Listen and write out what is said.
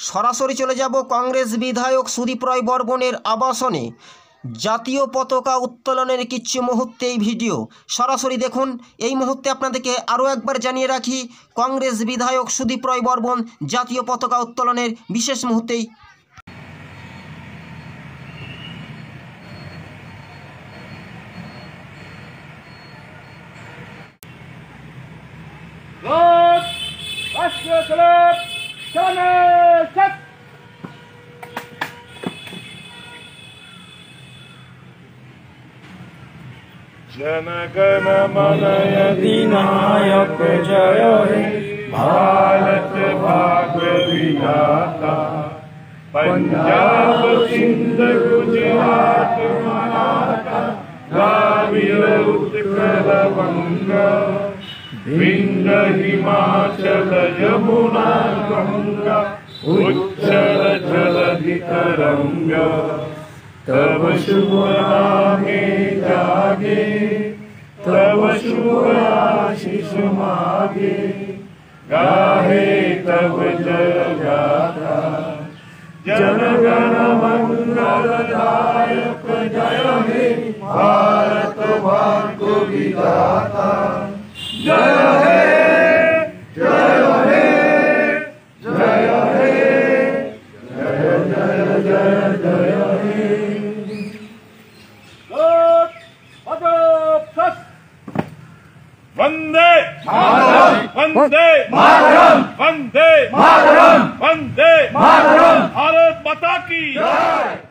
সরাসরি চলে যাব কংগ্রেস বিধায়ক সুদীপ রায় বর্মনের আবাসনে জাতীয় পতাকা উত্তোলনের কিছু মুহূর্তে এই ভিডিও সরাসরি দেখুন। এই মুহূর্তে আপনাদেরকে আরও একবার জানিয়ে রাখি, কংগ্রেস বিধায়ক সুদীপ রায় বর্মন জাতীয় পতাকা উত্তোলনের বিশেষ মুহূর্তেই जनगण मन अधिनायक जय हे भारत भाग्य विधाता। पंजाब सिंध गुजरात मराठा द्राविड़ उत्कल बंगा विंध्य हिमाचल यमुना गंगा उच्चल जलधि तरंगा। तब शुभ नामे जागे तब शुभ आशीष मागे गाहे तब जय गाथा। जनगण मंगलदायक जय हे भारत भाग्य विधाता। जय हे जय हे जय हे जय जय जय जय हे। वंदे मातरम वंदे मातरम वंदे मातरम वंदे मातरम। भारत माता की जय।